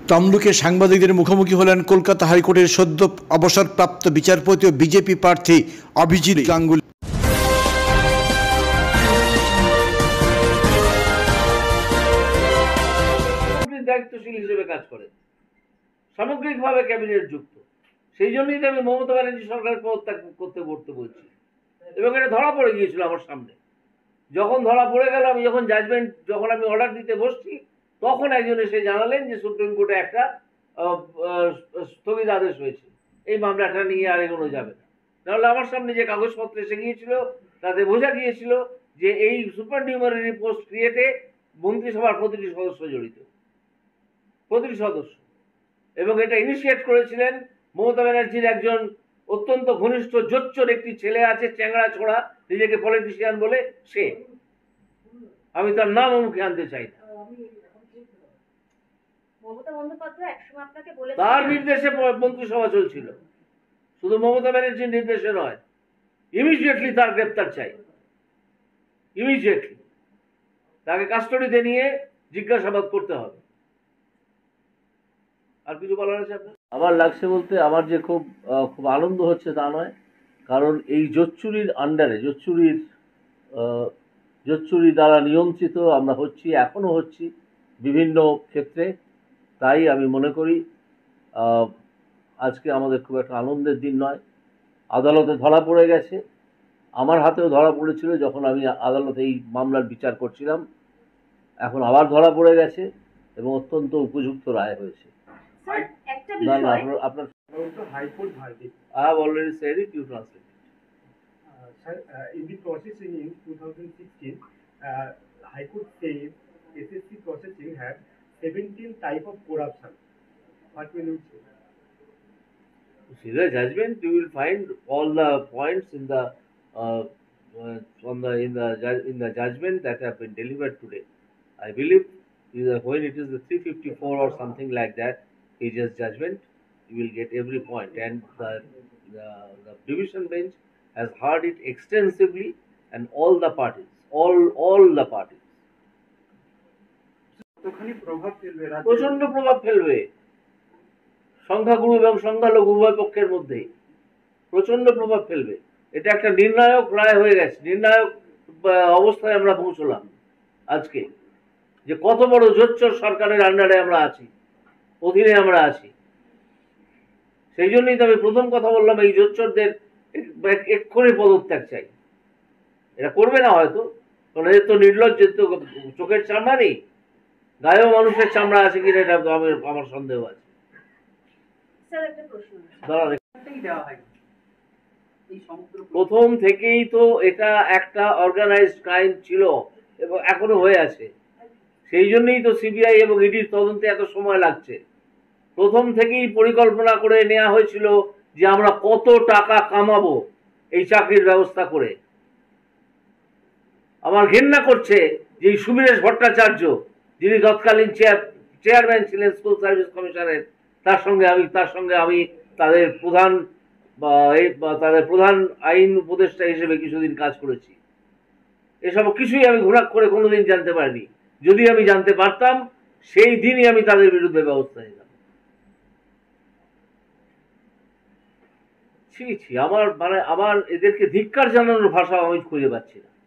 তমলুকে সাংবাদিকদের মুখোমুখি হলেন কলকাতা হাইকোর্টের সদ্য অবসরপ্রাপ্ত বিচারপতি ও বিজেপি প্রার্থী অভিজিৎ গাঙ্গুলি। দায়িত্বশীল হিসেবে কাজ করে, সামগ্রিকভাবে ক্যাবিনেট যুক্ত। সেই জন্যই তো আমি মমতা ব্যানার্জি সরকারের পদত্যাগ করতে বলছি, এবং এটা ধরা পড়ে গিয়েছিল আমার সামনে। যখন ধরা পড়ে গেল, আমি যখন আমি অর্ডার দিতে বসছি, তখন একজন এসে জানালেন যে সুপ্রিম কোর্টে একটা স্থগিত আদেশ হয়েছে, এই মামলাটা নিয়ে আর এগোনো যাবে না। তাহলে আমার সামনে যে কাগজপত্র এসে গিয়েছিল তাতে বোঝা গিয়েছিল যে এই সুপারনিউমারি পোস্ট ক্রিয়েটে মন্ত্রিসভার প্রতিটি সদস্য জড়িত, প্রতিটি সদস্য। এবং এটা ইনিশিয়েট করেছিলেন মমতা ব্যানার্জির একজন অত্যন্ত ঘনিষ্ঠ জোচ্চোর একটি ছেলে আছে, চ্যাংড়া ছোড়া, নিজেকে পলিটিশিয়ান বলে। সে, আমি তার নাম মুখে আনতে চাই না। তার নির্দেশে মন্ত্রিসভা চলছিল, শুধু মমতা ব্যানার্জির নির্দেশে নয়। ইমিডিয়েটলি তার গ্রেপ্তার চাই, ইমিডিয়েটলি তাকে কাস্টডিতে নিয়ে জিজ্ঞাসাবাদ করতে হবে। আর কিছু বলার আছে আপনার? আমার লাগছে বলতে, আমার যে খুব আনন্দ হচ্ছে তা নয়, কারণ এই জোচ্চুরির আন্ডারে, জোচ্চুরি দ্বারা নিয়ন্ত্রিত আমরা হচ্ছি, এখনো হচ্ছি বিভিন্ন ক্ষেত্রে। তাই আমি মনে করি আজকে আমাদের খুব একটা আনন্দের দিন নয়। আদালতে ধরা পড়ে গেছে, আমার হাতেও ধরা পড়েছিল যখন আমি আদালতে এই মামলার বিচার করছিলাম। এখন আবার ধরা পড়ে গেছে এবং অত্যন্ত উপযুক্ত রায় হয়েছে। না না, আপনার High Court verdict. I have already said it, you translate it. Sir, in the processing in 2016, High Court says SSC processing had 17 type of corruption. What will you say? See the judgment, you will find all the points in the in the judgment that have been delivered today. I believe when it is the 354 or something like that pages judgment, you will get every point, and the division bench has heard it extensively, and all the parties, all the parties. প্রচন্ড প্রভাব ফেলবে সংখ্যাগুরু এবং সংখ্যালঘু উভয় পক্ষের মধ্যে, প্রচন্ড প্রভাব ফেলবে। এটা একটা নির্ণায়ক রায় হয়ে গেছে, নির্ণায়ক অবস্থায় আমরা পৌঁছলাম আজকে, যে কত বড় জোচ্চোর সরকারের আন্ডারে আমরা আছি, অধীনে আমরা আছি। সেই জন্যই তো আমি প্রথম কথা বললাম, এই জোচ্চোরদের এক্ষুনি পদত্যাগ চাই। এরা করবে না হয়তো, কারণ এদের তো নির্লজ্জের তো চোখের চামড়া নেই, গায়েও মানুষের চামড়া আছে কিনা এটা আমার সন্দেহ আছে। প্রথম থেকেই তো এটা একটা অর্গানাইজড ক্রাইম ছিল এবং এখনো হয়ে আছে। সেই জন্যই তো সিবিআই এবং ইডির তদন্তে এত সময় লাগছে। প্রথম থেকেই পরিকল্পনা করে নেওয়া হয়েছিল যে আমরা কত টাকা কামাবো এই চাকরির ব্যবস্থা করে। আমার ঘেন্না করছে যে এই সুবীরেশ ভট্টাচার্য, যিনি তৎকালীন চেয়ারম্যান ছিলেন স্কুল সার্ভিস কমিশনের, তার সঙ্গে আমি তাদের প্রধান আইন উপদেষ্টা হিসেবে কিছুদিন কাজ করেছি। এসব কিছুই আমি ঘোরাক করে কোনোদিন জানতে পারিনি। যদি আমি জানতে পারতাম, সেই দিনই আমি তাদের বিরুদ্ধে ব্যবস্থা নিতাম। আমার এদেরকে ধিক্কার জানানোর ভাষা আমি খুঁজে পাচ্ছি না।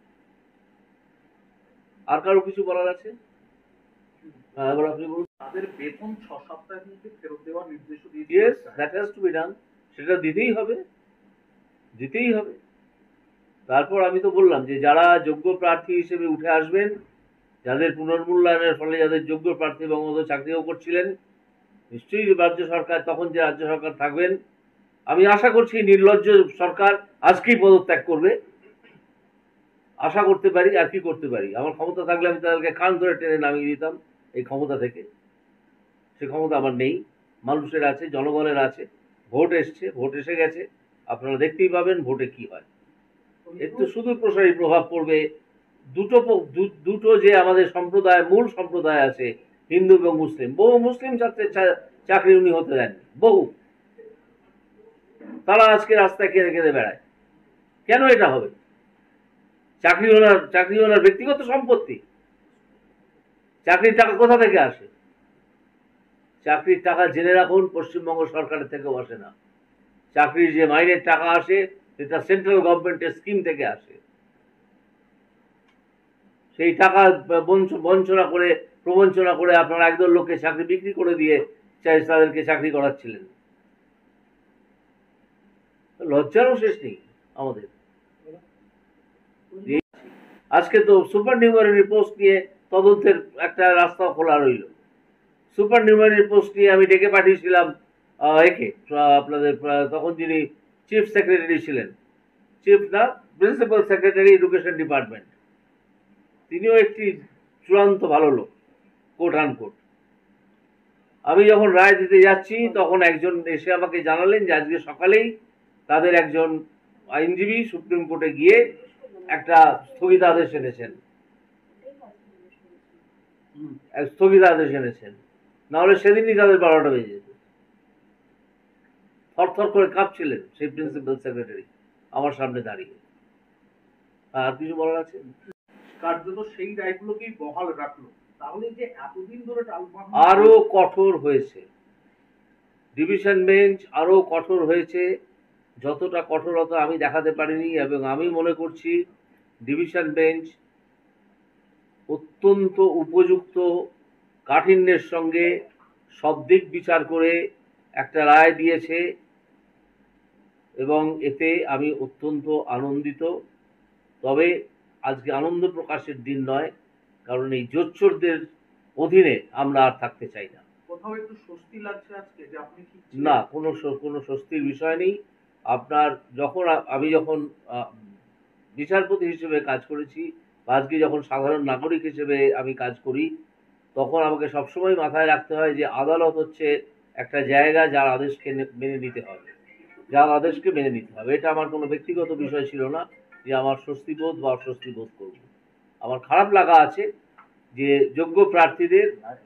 আর কারো কিছু বলার আছে? এবার আপনি বলুন। তাদের বেতন 6 সপ্তাহের মধ্যে ফেরত দেওয়ার নির্দেশ দিয়েছে। Yes, that has to be done. সেটা দিতেই হবে। তারপর আমি তো বললাম যে যারা যোগ্য প্রার্থী হিসেবে উঠে আসবেন, যাদের পুনর্মূল্যায়নের ফলে যাদের যোগ্য প্রার্থী বঙ্গবন্ধু চাকরিও করছিলেন, নিশ্চয়ই রাজ্য সরকার, তখন যে রাজ্য সরকার থাকবেন, আমি আশা করছি নির্লজ্জ সরকার আজকেই পদত্যাগ করবে। আশা করতে পারি, আর কি করতে পারি। আমার ক্ষমতা থাকলে আমি তাদেরকে কান ধরে টেনে নামিয়ে দিতাম এই ক্ষমতা থেকে। সে ক্ষমতা আমার নেই, মানুষের আছে, জনগণের আছে। ভোট এসে গেছে, আপনারা দেখতেই পাবেন ভোটে কি হয়। এর তো শুধু প্রসারী প্রভাব পড়বে। দুটো যে আমাদের সম্প্রদায়, মূল সম্প্রদায় আছে, হিন্দু এবং মুসলিম, বহু মুসলিম ছাত্রের চাকরি উনি হতে দেননি, বহু। তারা আজকে রাস্তায় কেঁদে বেড়ায়। কেন এটা হবে? চাকরি ওনার ব্যক্তিগত সম্পত্তি। চাকরির টাকা কোথা থেকে আসে? চাকরির টাকা জেনে রাখুন পশ্চিমবঙ্গ সরকারের থেকেও আসে না। চাকরির যে মাইনের টাকা আসে সেটা সেন্ট্রাল গভর্নমেন্টের স্কিম থেকে আসে। সেই টাকা বঞ্চনা করে প্রবঞ্চনা করে আপনারা একদল লোককে চাকরি বিক্রি করে দিয়ে তাদেরকে চাকরি করাচ্ছিলেন। লজ্জারও শেষ নেই আমাদের। আজকে তো সুপার নিউমারি পোস্ট নিয়ে তদন্তের একটা রাস্তা খোলা রইল। সুপার নিউমারি পোস্ট নিয়ে আমি ডেকে পাঠিয়েছিলাম একে, আপনাদের তখন যিনি চিফ সেক্রেটারি ছিলেন, চিফ না প্রিন্সিপাল সেক্রেটারি এডুকেশন ডিপার্টমেন্ট, তিনিও একটি চূড়ান্ত ভালো লোক, কোট আনকোট। আমি যখন রায় দিতে যাচ্ছি তখন একজন এসে আমাকে জানালেন যে আজকে সকালেই তাদের একজন আইনজীবী সুপ্রিম কোর্টে গিয়ে একটা স্থগিতাদেশ এনেছেন, নাহলে সেদিনই তাদের 12টা বেজে যেত। থরথর করে কাঁপছিলেন সেই প্রিন্সিপাল সেক্রেটারি আমার সামনে দাঁড়িয়ে। আর কিছু বলার আছে? কার্যত সেই রায়গুলোকেই বহাল রাখলো, তাহলে যে এতদিন ধরে আরো কঠোর হয়েছে ডিভিশন বেঞ্চ, আরো কঠোর হয়েছে। যতটা কঠোরতা আমি দেখাতে পারিনি, এবং আমি মনে করছি ডিভিশন বেঞ্চ অত্যন্ত উপযুক্ত কাঠিন্যের সঙ্গে সব দিক বিচার করে একটা রায় দিয়েছে, এবং এতে আমি অত্যন্ত আনন্দিত। তবে আজকে আনন্দ প্রকাশের দিন নয়, কারণ এই জোচ্চোরদের অধীনে আমরা আর থাকতে চাই না। কোথাও একটু স্বস্তি লাগছে আজকে যে আপনি ঠিক না, কোনো স্বস্তির বিষয় নেই। আপনার আমি যখন বিচারপতি হিসেবে কাজ করেছি, বা আজকে যখন সাধারণ নাগরিক হিসেবে আমি কাজ করি, তখন আমাকে সবসময় মাথায় রাখতে হয় যে আদালত হচ্ছে একটা জায়গা যার আদেশকে মেনে নিতে হবে, এটা আমার কোনো ব্যক্তিগত বিষয় ছিল না যে আমার স্বস্তিবোধ বা অস্বস্তি বোধ করব। আমার খারাপ লাগা আছে যে যোগ্য প্রার্থীদের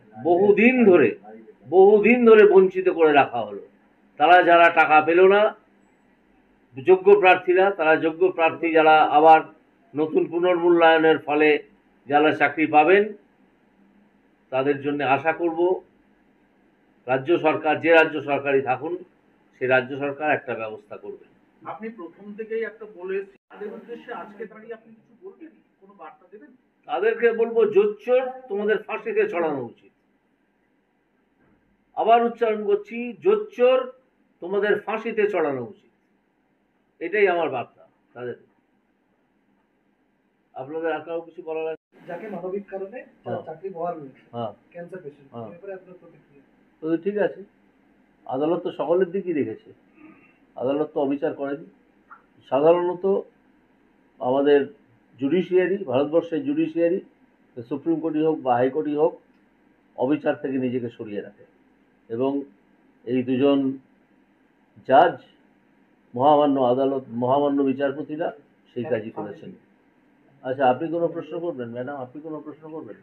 বহুদিন ধরে বঞ্চিত করে রাখা হলো। তারা যারা টাকা পেল না, যোগ্য প্রার্থী যারা আবার নতুন পুনর্মূল্যায়নের ফলে যারা চাকরি পাবেন, তাদের জন্য আশা করব রাজ্য সরকার, যে রাজ্য সরকারই থাকুন, সে রাজ্য সরকার একটা ব্যবস্থা করবেন। আপনি প্রথম থেকেই একটা বলে তাদের উদ্দেশ্যে আজকে দাঁড়িয়ে আপনি কিছু বলবেন, কোনো বার্তা দেবেন? তাদেরকে বলবো, জোচ্চোর তোমাদের ফাঁসিতে চড়ানো উচিত। আবার উচ্চারণ করছি, জোচ্চোর তোমাদের ফাঁসিতে চড়ানো উচিত। এটাই আমার বার্তা তাদের। আপনাদের আর কারো কিছু বলার আছে? যাকে মানবিক কারণে চাকরি বহাল রয়েছে, ক্যান্সার পেশেন্ট, এরপরে আপনার প্রতিক্রিয়া? তো ঠিক আছে, আদালত তো সকলের দিকই দেখেছে, আদালত তো অবিচার করেনি। সাধারণত আমাদের জুডিশিয়ারি, ভারতবর্ষের জুডিশিয়ারি, সুপ্রিম কোর্টই হোক বা হাইকোর্টই হোক, অবিচার থেকে নিজেকে সরিয়ে রাখে, এবং এই দুজন জাজ, মহামান্য বিচারপতিরা সেই কাজই করেছেন। আচ্ছা, আপনি কোনো প্রশ্ন করবেন ম্যাডাম? আপনি কোনো প্রশ্ন করবেন?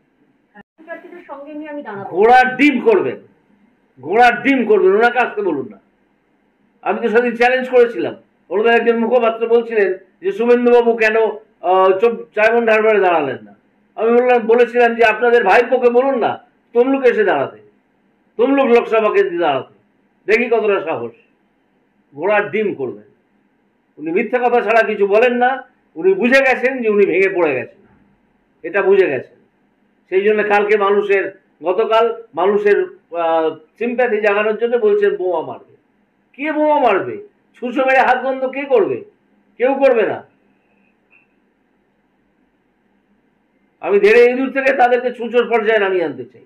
ঘোড়ার ডিম করবেন, ওনাকে আসতে বলুন না। আমি তো সেদিন চ্যালেঞ্জ করেছিলাম, ওনাদের একজন মুখপাত্র বলছিলেন যে শুভেন্দুবাবু কেন ডায়মন্ড হারবারে দাঁড়ালেন না। আমি বলেছিলাম যে আপনাদের ভাইপোকে বলুন না তমলুক এসে দাঁড়াতে, তমলুক লোকসভা কেন্দ্রে দাঁড়াতে, দেখি কতটা সাহস। ঘোড়ার ডিম করবেন। উনি মিথ্যা কথা ছাড়া কিছু বলেন না। উনি বুঝে গেছেন যে উনি ভেঙে পড়ে গেছেন, এটা বুঝে গেছেন। সেই জন্য গতকাল মানুষের সিম্প্যাথি জাগানোর জন্য বলছেন বোমা মারবে। কে বোমা মারবে? ছুঁচো মেরে হাত বন্ধ কে করবে? কেউ করবে না। আমি ধীরে ইঁদুর থেকে তাদেরকে ছুঁচোর পর্যায়ে নামিয়ে আনতে চাই।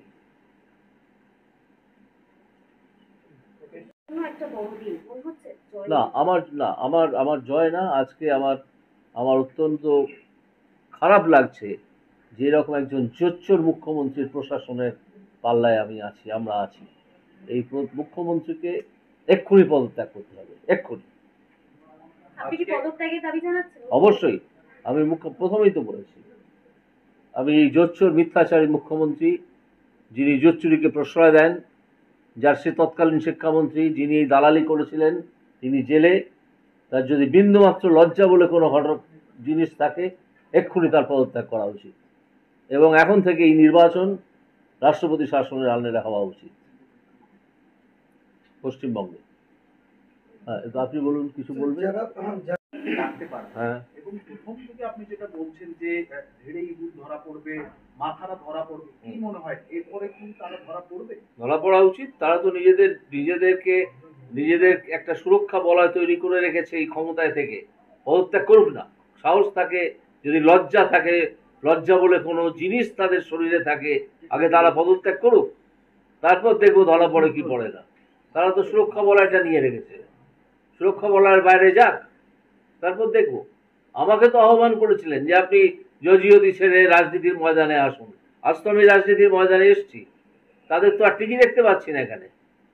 আমার জয় না। আজকে আমার অত্যন্ত খারাপ লাগছে যে এরকম একজন জোচ্চোর মুখ্যমন্ত্রীর প্রশাসনের পাল্লায় আমরা আছি। এই মুখ্যমন্ত্রীকে এক্ষুনি পদত্যাগ করতে হবে, এক্ষুনি। অবশ্যই। আমি প্রথমেই তো বলেছি, আমি এই জোচ্চোর মিথ্যাচারী মুখ্যমন্ত্রী, যিনি জোচ্চুরিকে প্রশ্রয় দেন, যার সে তৎকালীন শিক্ষামন্ত্রী, যিনি এই দালালি করেছিলেন, তিনি জেলে। তার যদি বিন্দুমাত্র লজ্জা বলে কোনো জিনিস থাকে, এক্ষুনি তার পদত্যাগ করা উচিত, এবং এখন থেকে এই নির্বাচন রাষ্ট্রপতি শাসনের আন্ডারে হওয়া উচিত। পশ্চিমবঙ্গে। হ্যাঁ, তো আপনি বলুন, কিছু বলবেন? যারা রাখতে পারবে। হ্যাঁ, এবং প্রথম থেকে আপনি যেটা বলছেন যে ধীরে ইঁদুর ধরা পড়বে, মাথারা ধরা পড়বে, কি মনে হয় এরপরে কি তারা ধরা পড়বে? ধরা পড়া উচিত। তারা তো নিজেদের একটা সুরক্ষা বলয় তৈরি করে রেখেছে এই ক্ষমতায় থেকে। পদত্যাগ করুক না, সাহস থাকে, যদি লজ্জা থাকে, লজ্জা বলে কোনো জিনিস তাদের শরীরে থাকে, আগে তারা পদত্যাগ করুক, তারপর দেখবো ধরা পড়ে কি পড়ে না। তারা তো সুরক্ষা বলয়টা নিয়ে রেখেছে, সুরক্ষা বলয়ের বাইরে যাক, তারপর দেখবো। আমাকে তো আহ্বান করেছিলেন যে আপনি জজিওতি ছেড়ে রাজনীতির ময়দানে আসুন। আজ তো আমি রাজনীতির ময়দানে এসেছি, তাদের তো আর টিকি দেখতে পাচ্ছি না এখানে।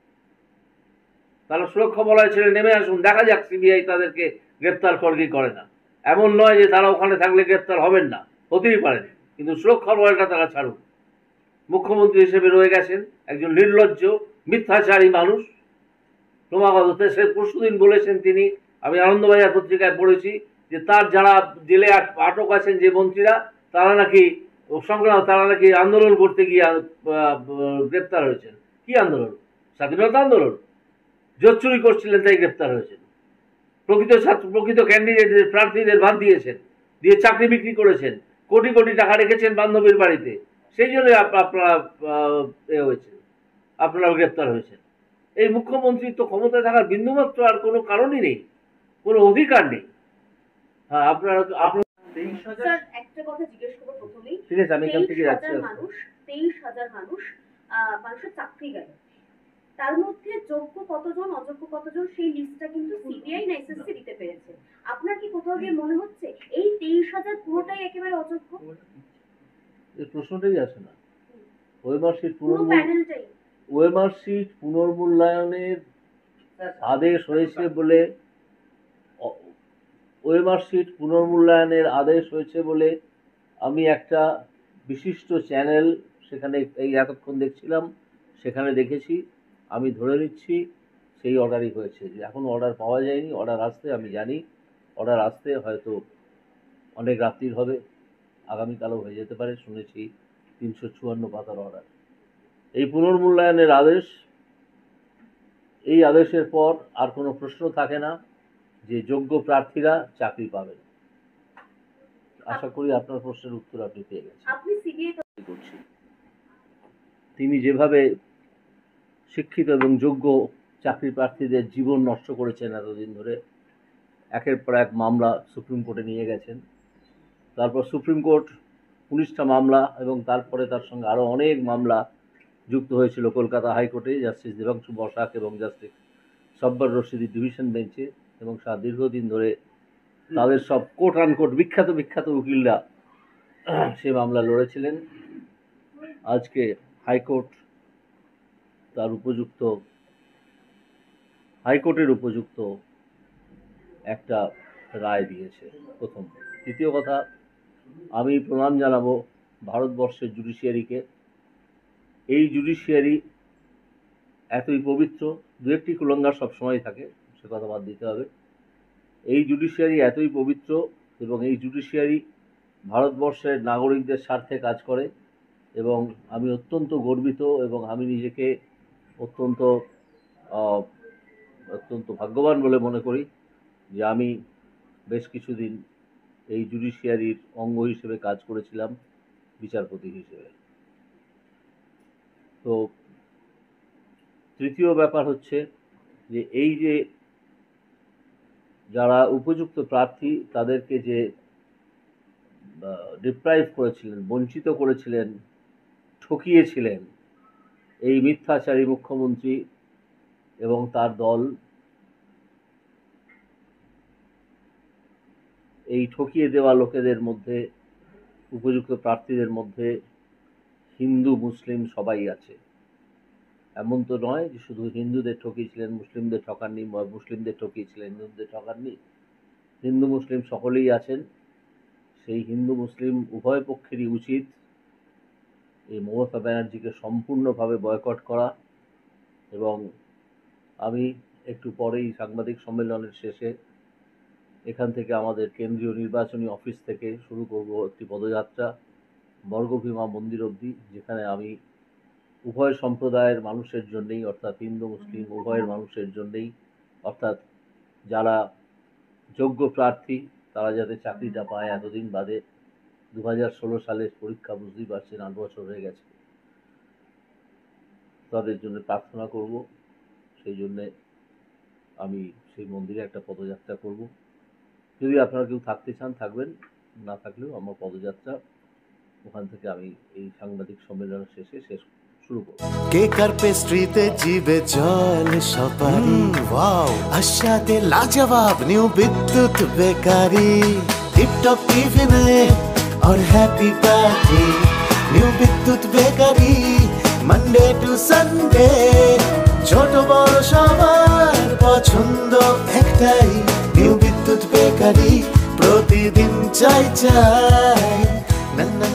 তারা সুরক্ষা বলয় ছেড়ে নেমে আসুন, দেখা যাক সিবিআই তাদেরকে গ্রেপ্তার করে কি করে না। এমন নয় যে তারা ওখানে থাকলে গ্রেপ্তার হবেন না, হতেই পারেন, কিন্তু সুরক্ষা বলয়টা তারা ছাড়ুন। মুখ্যমন্ত্রী হিসেবে রয়ে গেছেন একজন নির্লজ্জ মিথ্যাচারী মানুষ। ক্রমাগত সে পরশুদিন বলেছেন তিনি, আমি আনন্দবাজার পত্রিকায় পড়েছি যে তার যারা জেলে আটক আছেন যে মন্ত্রীরা, তারা নাকি আন্দোলন করতে গিয়ে গ্রেপ্তার হয়েছেন। কি আন্দোলন? স্বাধীনতা আন্দোলন। জোট চুরি করছিলেন তাই গ্রেপ্তার হয়েছেন। প্রকৃত ক্যান্ডিডেটদের, প্রার্থীদের বাদ দিয়েছেন, দিয়ে চাকরি বিক্রি করেছেন, কোটি কোটি টাকা রেখেছেন বান্ধবীর বাড়িতে, সেই জন্য আপনারা গ্রেপ্তার হয়েছেন। এই মুখ্যমন্ত্রীর তো ক্ষমতায় থাকার বিন্দুমাত্র আর কোনো কারণই নেই, কোনো অধিকার নেই। হ্যাঁ, আপনারা স্যার একটা কথা জিজ্ঞেস করবো প্রথমেই। ঠিক আছে, আমি এখান থেকে যাচ্ছি। 23,000 মানুষের চাকরি গেল, তার মধ্যে যোগ্য কতজন, অযোগ্য কতজন, সেই লিস্টটা কিন্তু সিবিআই না এসএসসি দিতে পেরেছে। আপনার কি কোথাও গিয়ে মনে হচ্ছে এই 23,000 পুরোটাই একেবারে অযোগ্য? এই প্রশ্নটাই আসে না। প্যানেলটাই পুনর্মূল্যায়নের আদেশ হয়েছে বলে আমি একটা বিশিষ্ট চ্যানেল সেখানে এই এতক্ষণ দেখছিলাম, সেখানে দেখেছি। আমি ধরে নিচ্ছি সেই অর্ডারই হয়েছে। যে এখন অর্ডার পাওয়া যায়নি, অর্ডার আসতে আমি জানি, অর্ডার আসতে হয়তো অনেক রাত্রির হবে, আগামীকালও হয়ে যেতে পারে। শুনেছি 354 পাতার অর্ডার। এই পুনর্মূল্যায়নের আদেশ, এই আদেশের পর আর কোনো প্রশ্ন থাকে না যে যোগ্য প্রার্থীরা চাকরি পাবেন। আশা করি আপনার প্রশ্নের উত্তর আপনি পেয়ে গেছেন। তিনি যেভাবে শিক্ষিত এবং যোগ্য চাকরি প্রার্থীদের জীবন নষ্ট করেছেন এতদিন ধরে, একের পর এক মামলা সুপ্রিম কোর্টে নিয়ে গেছেন, তারপর সুপ্রিম কোর্ট 19টা মামলা এবং তারপরে তার সঙ্গে আরও অনেক মামলা যুক্ত হয়েছিল কলকাতা হাইকোর্টে জাস্টিস দেবাংশু বসাক এবং জাস্টিস সব্বর রশিদি ডিভিশন বেঞ্চে, এবং দীর্ঘদিন ধরে তাদের সব কোর্ট আনকোর্ট বিখ্যাত উকিলরা সে মামলা লড়েছিলেন। আজকে হাইকোর্ট তার হাইকোর্টের উপযুক্ত একটা রায় দিয়েছে, প্রথম। দ্বিতীয় কথা, আমি প্রণাম জানাবো ভারতবর্ষের জুডিশিয়ারিকে। এই জুডিশিয়ারি এতই পবিত্র, দু একটি কুলঙ্গার সবসময় থাকে, সে কথা বাদ দিতে হবে। এই জুডিশিয়ারি এতই পবিত্র এবং এই জুডিশিয়ারি ভারতবর্ষের নাগরিকদের স্বার্থে কাজ করে, এবং আমি অত্যন্ত গর্বিত এবং আমি নিজেকে অত্যন্ত ভাগ্যবান বলে মনে করি যে আমি বেশ কিছুদিন এই জুডিশিয়ারির অঙ্গ হিসেবে কাজ করেছিলাম, বিচারপতি হিসেবে। তো তৃতীয় ব্যাপার হচ্ছে যে এই যে যারা উপযুক্ত প্রার্থী তাদেরকে যে ডিপ্রাইভ করেছিলেন, বঞ্চিত করেছিলেন, ঠকিয়েছিলেন এই মিথ্যাচারী মুখ্যমন্ত্রী এবং তার দল, এই ঠকিয়ে দেওয়া লোকেদের মধ্যে, উপযুক্ত প্রার্থীদের মধ্যে হিন্দু মুসলিম সবাই আছে। এমন তো নয় যে শুধু হিন্দুদের ঠকিয়েছিলেন, মুসলিমদের ঠকাননি, মুসলিমদের ঠকিয়েছিলেন, হিন্দুদের ঠকাননি। হিন্দু মুসলিম সকলেই আছেন। সেই হিন্দু মুসলিম উভয় পক্ষেরই উচিত এই মমতা ব্যানার্জিকে সম্পূর্ণভাবে বয়কট করা। এবং আমি একটু পরেই সাংবাদিক সম্মেলনের শেষে এখান থেকে আমাদের কেন্দ্রীয় নির্বাচনী অফিস থেকে শুরু করব একটি পদযাত্রা বর্গভীমা মন্দির অবধি, যেখানে আমি উভয় সম্প্রদায়ের মানুষের জন্যেই, অর্থাৎ হিন্দু মুসলিম উভয়ের মানুষের জন্যেই, অর্থাৎ যারা যোগ্য প্রার্থী তারা যাতে চাকরিটা পায়। এতদিন বাদে 2016 সালের পরীক্ষা, বুঝতেই পারছেন 8 বছর হয়ে গেছে, তাদের জন্য প্রার্থনা করব। সেই জন্যে আমি সেই মন্দিরে একটা পদযাত্রা করব। যদি আপনারা কেউ থাকতে চান থাকবেন, না থাকলেও আমার পদযাত্রা ওখান থেকে আমি এই সাংবাদিক সম্মেলন শেষে শুরু করব। কেক আর পেস্ট্রিতে জিবে জল সপারি, ওয়াও আশাতে লাজবাব নিউ বিদ্যুৎ বেকারি, টিপটপ টিফিনে और happy party new Bidyut bakery, Monday to Sunday ছোট বড় সবার পছন্দ একটাই, নিউ বিদ্যুৎ বেকারি প্রতিদিন চাই চাই। না না